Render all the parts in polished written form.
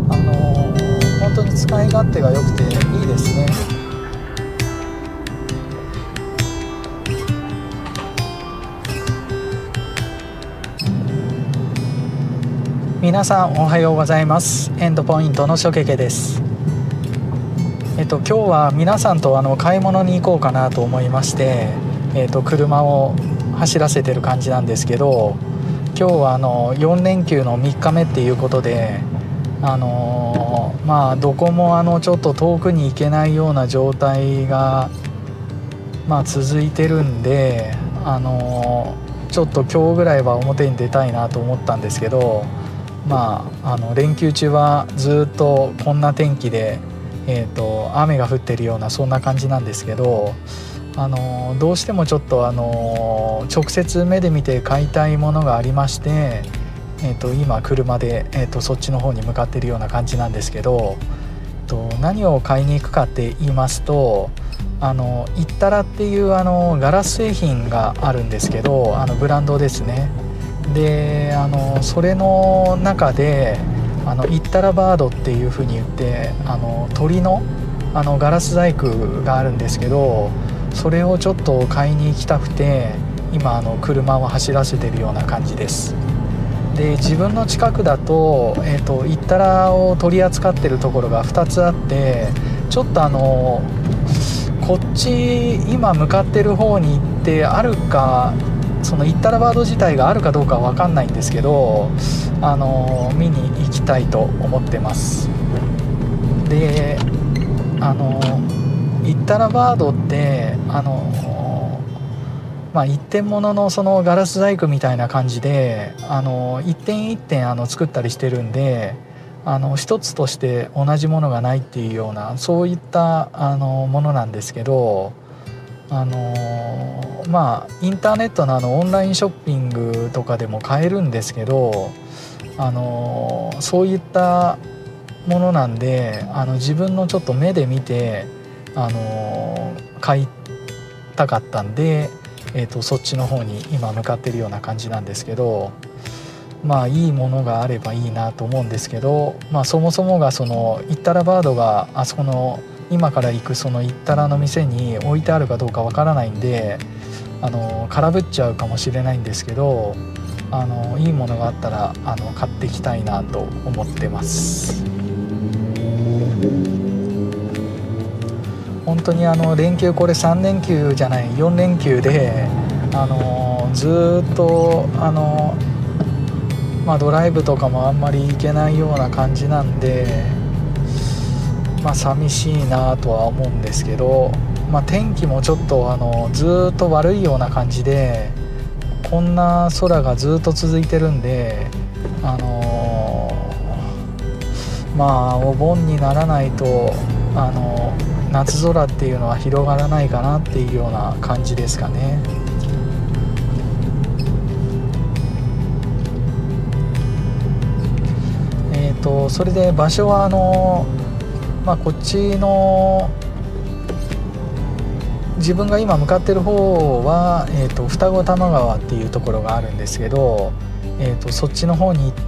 本当に使い勝手が良くていいですね。皆さんおはようございます。エンドポイントのしょけけです。今日は皆さんと買い物に行こうかなと思いまして、車を走らせてる感じなんですけど、今日は4連休の3日目っていうことで、どこもちょっと遠くに行けないような状態が続いてるんで、ちょっと今日ぐらいは表に出たいなと思ったんですけど、連休中はずっとこんな天気で、雨が降ってるようなそんな感じなんですけど、どうしてもちょっと直接目で見て買いたいものがありまして、今車で、そっちの方に向かっているような感じなんですけど、何を買いに行くかって言いますと、イッタラっていうガラス製品があるんですけど、ブランドですね。でそれの中でイッタラバードっていう風に言って、鳥のガラス細工があるんですけど、それをちょっと買いに行きたくて今車を走らせてるような感じです。で自分の近くだと、イッタラを取り扱ってるところが2つあって、ちょっとこっち今向かってる方に行ってあるか、そのイッタラバード自体があるかどうかは分かんないんですけど、見に行きたいと思ってます。でイッタラバードって一点物のそのガラス細工みたいな感じで一点一点作ったりしてるんで、一つとして同じものがないっていうような、そういったものなんですけど、インターネットのオンラインショッピングとかでも買えるんですけど、そういったものなんで自分のちょっと目で見て買いたかったんで、そっちの方に今向かってるような感じなんですけど、いいものがあればいいなと思うんですけど、そもそもがそのイッタラバードがあそこの今から行くそのイッタラの店に置いてあるかどうかわからないんで、空振っちゃうかもしれないんですけど、いいものがあったら買っていきたいなと思ってます。本当に連休、これ3連休じゃない4連休でずっとドライブとかもあんまり行けないような感じなんで、寂しいなとは思うんですけど、天気もちょっとずっと悪いような感じで、こんな空がずっと続いてるんで、お盆にならないと夏空っていうのは広がらないかなっていうような感じですかね。それで場所はこっちの自分が今向かってる方は、二子玉川っていうところがあるんですけど、そっちの方に行って、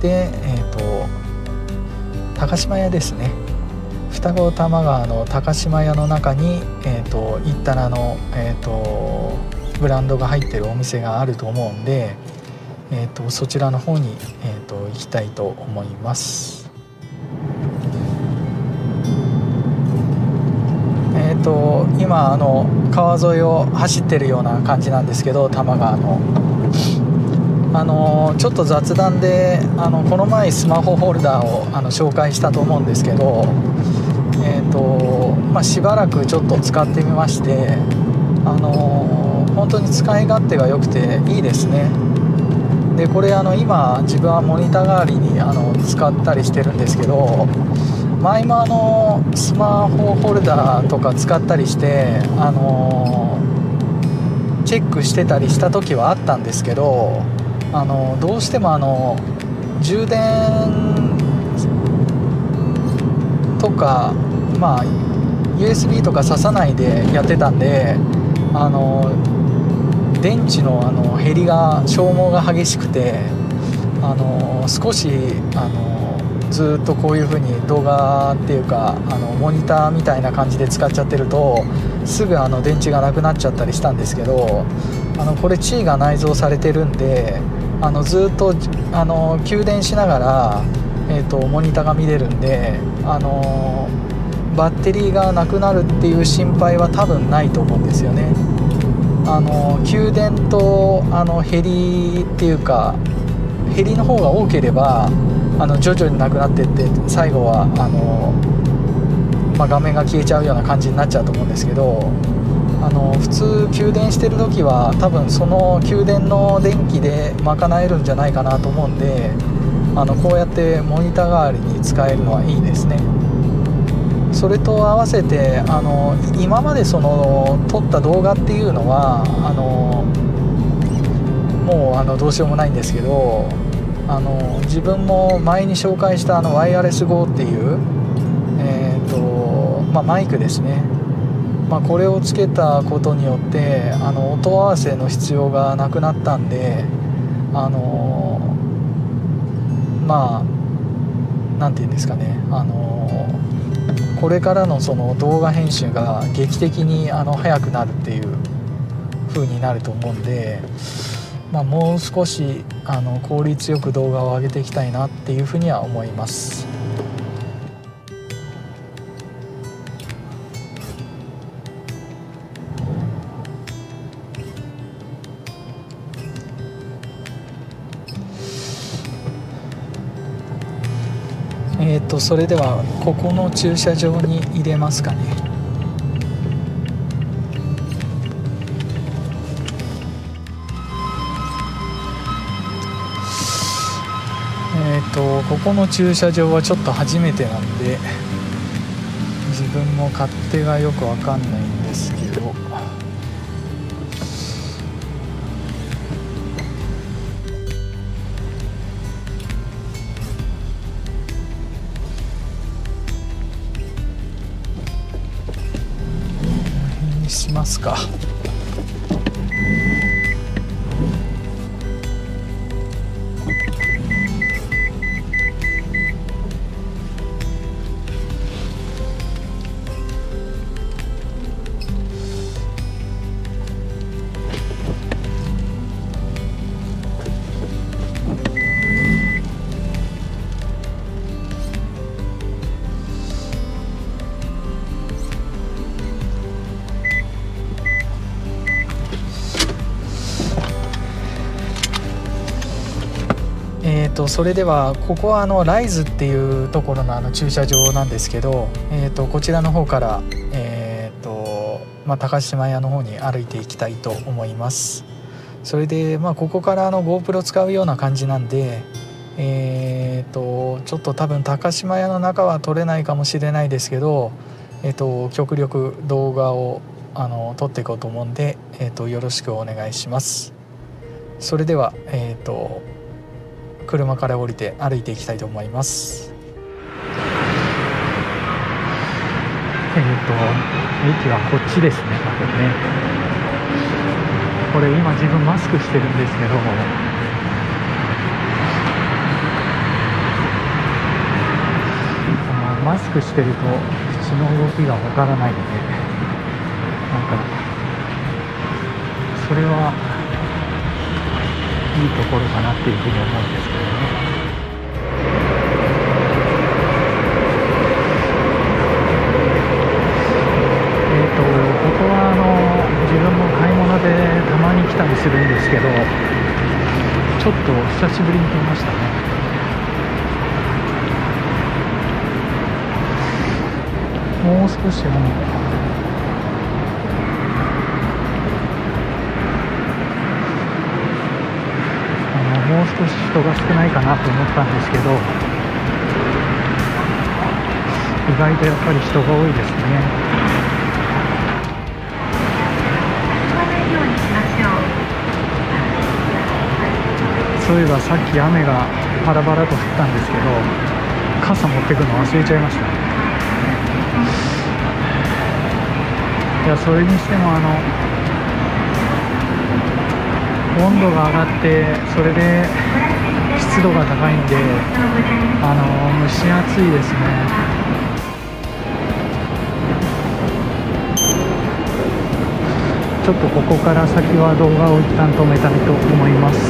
高島屋ですね。二子玉川の高島屋の中に、イッタラの、ブランドが入ってるお店があると思うんで、そちらの方に、行きたいと思います。今川沿いを走ってるような感じなんですけど、多摩川のちょっと雑談でこの前スマホホルダーを紹介したと思うんですけど、しばらくちょっと使ってみまして、本当に使い勝手が良くていいですね。でこれ今自分はモニター代わりに使ったりしてるんですけど、前もスマホホルダーとか使ったりしてチェックしてたりした時はあったんですけど、どうしても充電とかUSB とか挿さないでやってたんで、電池の減りが消耗が激しくて少しずっとこういう風に動画っていうかモニターみたいな感じで使っちゃってるとすぐ電池がなくなっちゃったりしたんですけど、これチーが内蔵されてるんでずっと給電しながら、モニターが見れるんで、バッテリーがなくなるっていう心配は多分ないと思うんですよね。給電と減りっていうか減りの方が多ければ徐々になくなっていって最後は画面が消えちゃうような感じになっちゃうと思うんですけど、普通給電してる時は多分その給電の電気で賄えるんじゃないかなと思うんで、こうやってモニター代わりに使えるのはいいですね。それと合わせて今まで撮った動画っていうのはもうどうしようもないんですけど、自分も前に紹介したワイヤレス GO っていう、マイクですね、これをつけたことによって音合わせの必要がなくなったんでなんていうんですかね、これからのその動画編集が劇的に速くなるっていう風になると思うんで、もう少し効率よく動画を上げていきたいなっていうふうには思います。それではここの駐車場に入れますかね。ここの駐車場はちょっと初めてなんで自分も勝手がよくわかんないんですけど、しますか。それではここはライズっていうところの駐車場なんですけど、こちらの方から、高島屋の方に歩いていきたいと思います。それでここからGoPro 使うような感じなんで、ちょっと多分高島屋の中は撮れないかもしれないですけど、極力動画を撮っていこうと思うんで、よろしくお願いします。それでは車から降りて歩いていきたいと思います。駅はこっちですね。多分ね、これ今自分マスクしてるんですけど、マスクしてると口の動きがわからないので、それはいいところかなっていうふうに思うんですけどね。ここは自分も買い物でたまに来たりするんですけど、ちょっと久しぶりに来ましたね。もう少しもう少し人が少ないかなと思ったんですけど、意外とやっぱり人が多いですね。そういえばさっき雨がパラパラと降ったんですけど、傘持ってくの忘れちゃいましたね。いや、それにしても温度が上がって、それで室湿度が高いんで蒸し暑いですね。ちょっとここから先は動画を一旦止めたいと思います。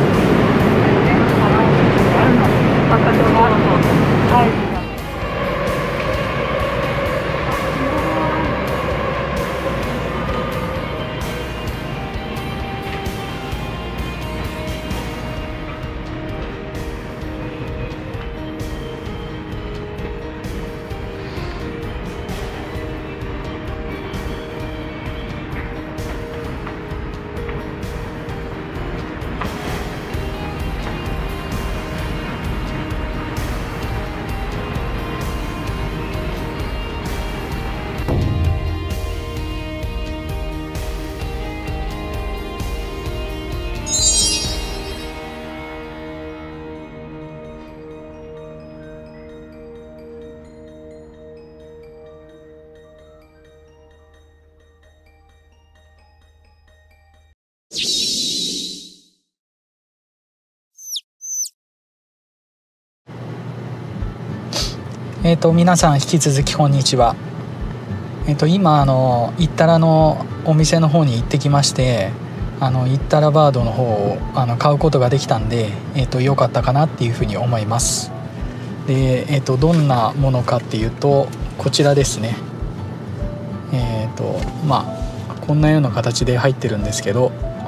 皆さん引き続きこんにちは。今イッタラのお店の方に行ってきまして、イッタラバードの方を買うことができたんで、良かったかなっていうふうに思います。で、どんなものかっていうとこちらですね。こんなような形で入ってるんですけど、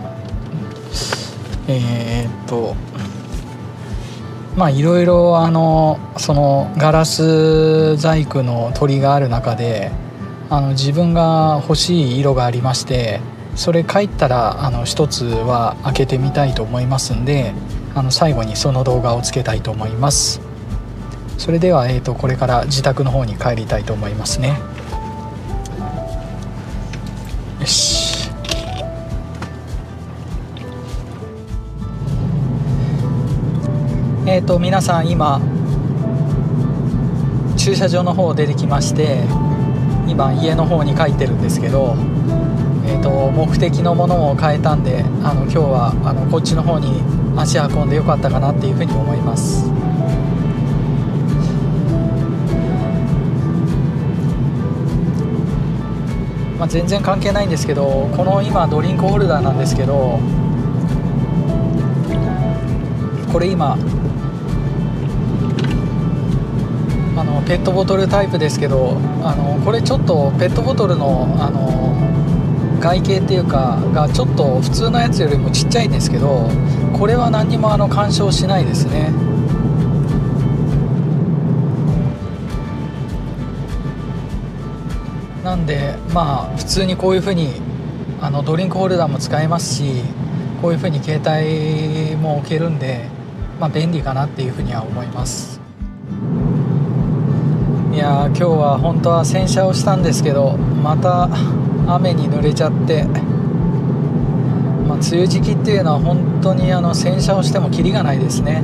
いろいろそのガラス細工の鳥がある中で自分が欲しい色がありまして、それ帰ったら一つは開けてみたいと思いますんで、最後にその動画をつけたいと思います。それでは、これから自宅の方に帰りたいと思いますね。よし。皆さん今駐車場の方出てきまして、今家の方に帰ってるんですけど、目的のものを変えたんで今日はこっちの方に足運んでよかったかなっていうふうに思います。全然関係ないんですけど、この今ドリンクホルダーなんですけど、これ今ペットボトルタイプですけど、これちょっとペットボトルの外形っていうかがちょっと普通のやつよりもちっちゃいんですけど、これは何にも干渉しないですね。なんで普通にこういうふうにドリンクホルダーも使えますし、こういうふうに携帯も置けるんで、便利かなっていうふうには思います。いや今日は本当は洗車をしたんですけど、また雨に濡れちゃって、梅雨時期っていうのは本当に洗車をしてもキリがないですね。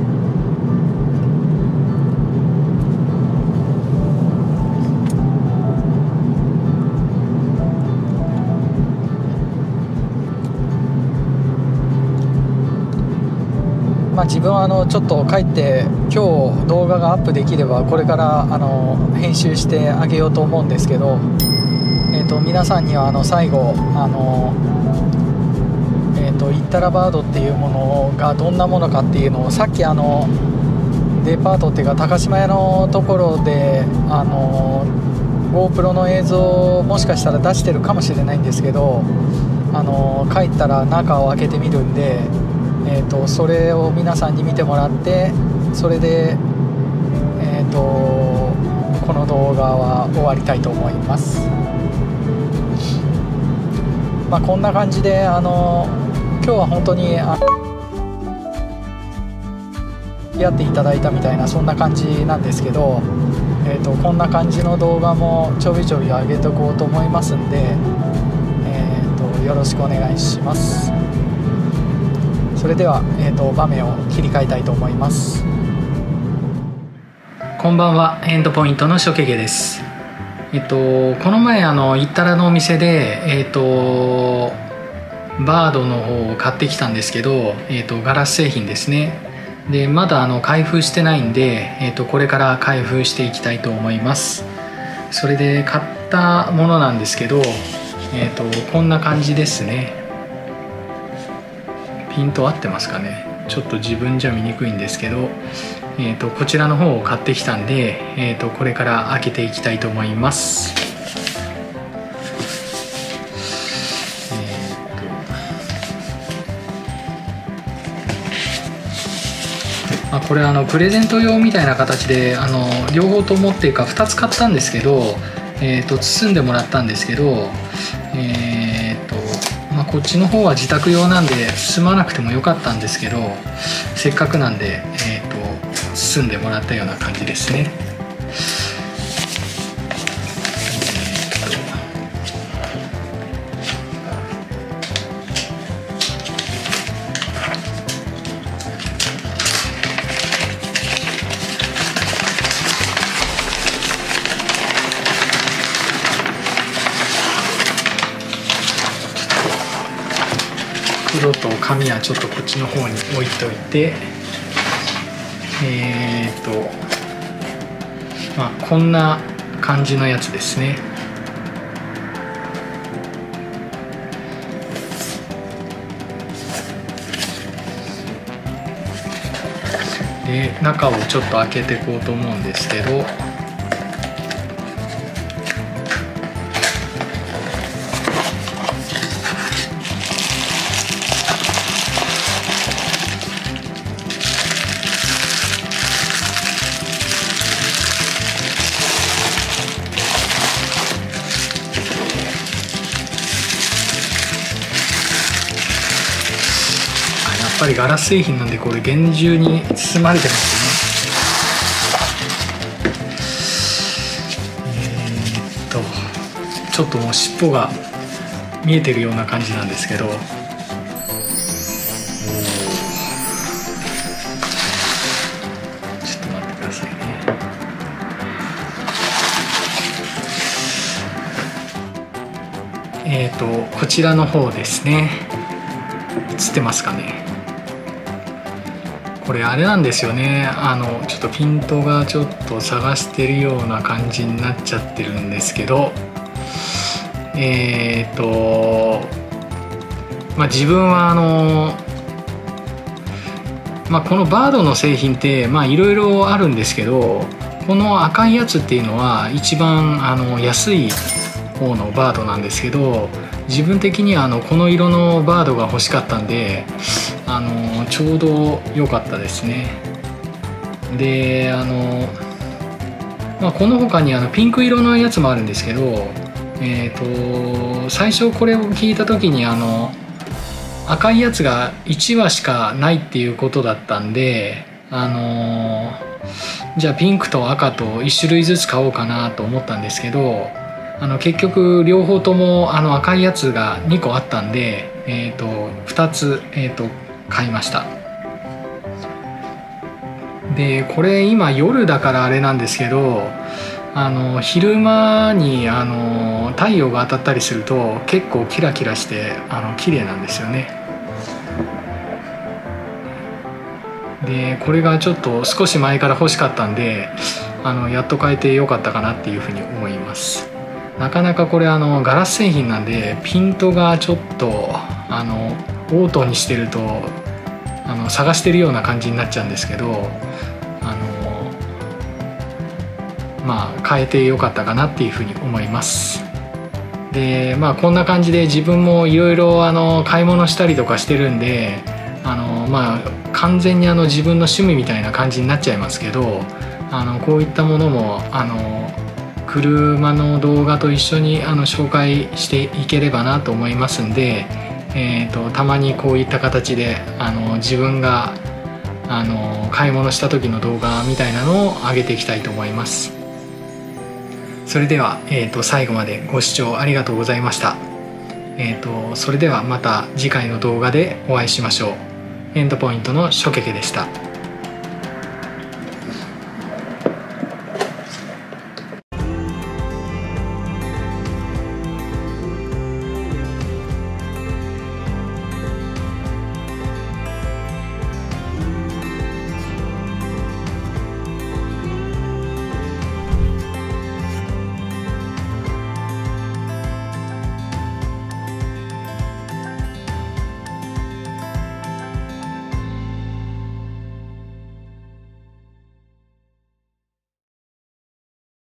自分はちょっと帰って今日動画がアップできればこれから編集してあげようと思うんですけど、皆さんには最後イッタラバードっていうものがどんなものかっていうのを、さっきデパートっていうか高島屋のところでGoPro の映像をもしかしたら出してるかもしれないんですけど、帰ったら中を開けてみるんで、それを皆さんに見てもらって、それで、この動画は終わりたいと思います。こんな感じで今日は本当にやっていただいたみたいなそんな感じなんですけど、こんな感じの動画もちょびちょび上げておこうと思いますんで、よろしくお願いします。それでは、場面を切り替えたいと思います。こんばんは、エンドポイントのしょけげです。この前イッタラのお店でバードの方を買ってきたんですけど、ガラス製品ですね。 でまだ開封してないんで、これから開封していきたいと思います。それで買ったものなんですけど、こんな感じですね。ピント合ってますかね。ちょっと自分じゃ見にくいんですけど、こちらの方を買ってきたんで、これから開けていきたいと思います。これプレゼント用みたいな形で両方ともっていうか2つ買ったんですけど、包んでもらったんですけど、こっちの方は自宅用なんで包まなくてもよかったんですけど、せっかくなんで、包んでもらったような感じですね。袋と紙はちょっとこっちの方に置いといて、こんな感じのやつですね。で中をちょっと開けていこうと思うんですけど、やっぱりガラス製品なんでこれ厳重に包まれてますね。ちょっともう尻尾が見えてるような感じなんですけど、ちょっと待ってくださいね。こちらの方ですね。映ってますかね。これあれなんですよね。ちょっとピントがちょっと探してるような感じになっちゃってるんですけど、自分はこのバードの製品っていろいろあるんですけど、この赤いやつっていうのは一番安い方のバードなんですけど、自分的にはこの色のバードが欲しかったんで、ちょうど良かったですね。でこの他にピンク色のやつもあるんですけど、最初これを聞いた時に赤いやつが1羽しかないっていうことだったんで、じゃあピンクと赤と1種類ずつ買おうかなと思ったんですけど、結局両方とも赤いやつが2個あったんで、2つ、買いました。でこれ今夜だからあれなんですけど、昼間に太陽が当たったりすると結構キラキラして綺麗なんですよね。でこれがちょっと少し前から欲しかったんでやっと買えてよかったかなっていうふうに思います。なかなかこれガラス製品なんでピントがちょっとオートにしてると探してるような感じになっちゃうんですけど、変えてよかったかなっていうふうに思います。でこんな感じで自分もいろいろ買い物したりとかしてるんで完全に自分の趣味みたいな感じになっちゃいますけど、こういったものも車の動画と一緒に紹介していければなと思いますんで、たまにこういった形で自分が買い物した時の動画みたいなのを上げていきたいと思います。それでは、最後までご視聴ありがとうございました。それではまた次回の動画でお会いしましょう。エンドポイントのショケケでした。